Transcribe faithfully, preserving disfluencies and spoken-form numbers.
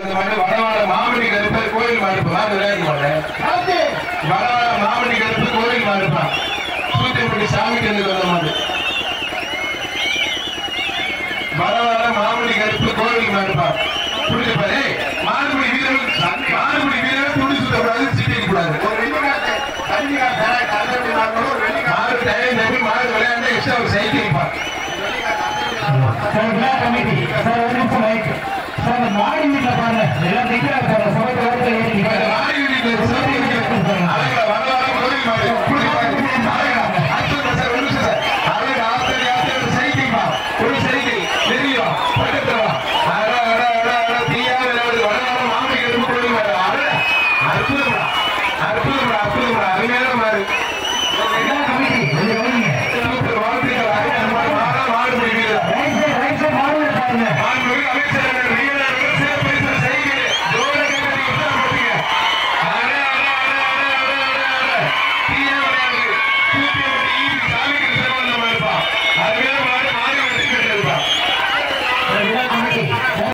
அந்த மாதிரி வடவாள மாமணி கருப்பு கோயில் மாடுப்பா விளையாட்டு மாட்டேன் வடவாள மாமணி கருப்பு கோயில் மாடுப்பா தூத்துக்குடி சாமிக்கு வந்து வந்த மாடு வடவாள மாமணி கருப்பு கோயில் மாடுப்பா புரிஞ்சுப்பாரு மாடுபடி வீரர்கள் மாடுபடி வீரர்கள் துணி சுத்தக்கூடாது சீட்டிக்க கூடாது மாடு டயம் நம்பி மாடு விளையாண்டு எக்ஸ்ட்ரா ஒரு சைக்கிள்ப்பா கமிட்டி சார் ஒரு நிமிஷம் சார் மாடி வீட்டில் பாருங்க எல்லாம் நிற்கிறாங்க சார்